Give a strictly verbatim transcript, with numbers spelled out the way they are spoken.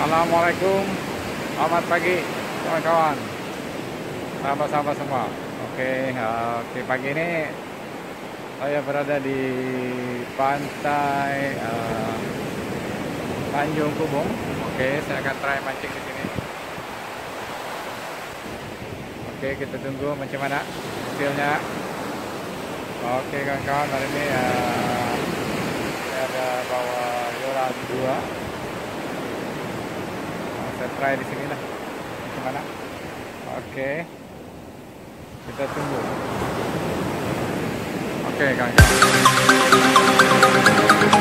Assalamualaikum, selamat pagi kawan-kawan, sahabat-sahabat semua. Oke, uh, oke pagi ini saya berada di pantai uh, Tanjung Kubung. Oke, saya akan try mancing di sini. Oke, kita tunggu macam mana hasilnya. Oke kawan-kawan, hari ini uh, saya ada bawa yola dua. Saya try di sini lah macam mana. Oke, kita tunggu. Oke kawan-kawan.